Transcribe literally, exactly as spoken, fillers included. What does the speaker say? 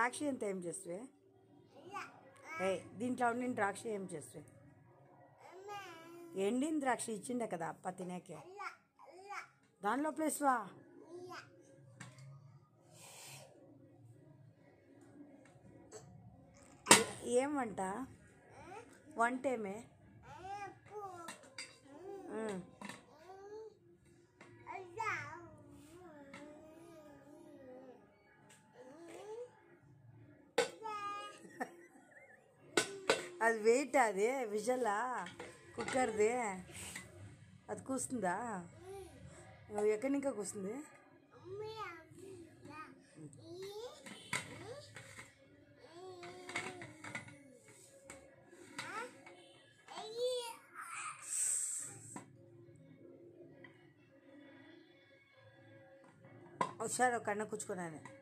ద్రాక్ష ఎంత ఏం చేస్తావే? ఏ దీంట్లో ఉండిన ద్రాక్ష ఏం చేస్తావే? ఎండిన ద్రాక్ష ఇచ్చిండే కదా అప్ప తినేకే, దానిలో ప్లేస్వా? ఏం వంట? వంట ఏమే? అది వెయిట్, అది విజలా కుక్కర్ది, అది కూస్తుందా? ఎక్కడి ఇంకా కూస్తుంది? ఒకసారి ఒక కన్న కూర్చుకున్నాను.